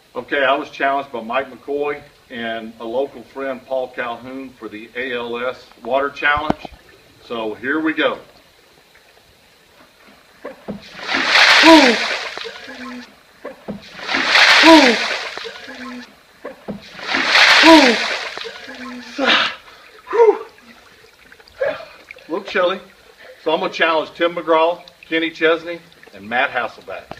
Okay, I was challenged by Mike McCoy and a local friend, Paul Calhoun, for the ALS Water Challenge. So here we go. A little chilly. So I'm going to challenge Tim McGraw, Kenny Chesney, and Matt Hasselback.